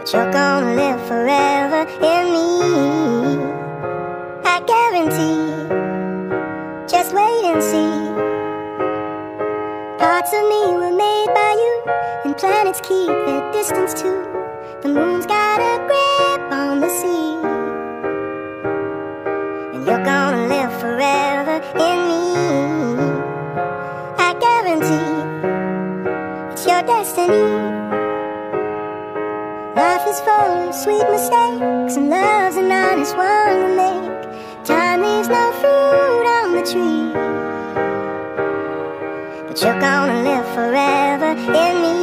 you're gonna live forever in me, I guarantee. Just wait and see. Parts of me were made by you, and planets keep their distance too. The moon's got a grip on the sea, and you're gonna live forever in me, I guarantee. It's your destiny. Life is full of sweet mistakes, and love's an honest one to make. Time leaves no fruit on the tree, but you're gonna live forever in me.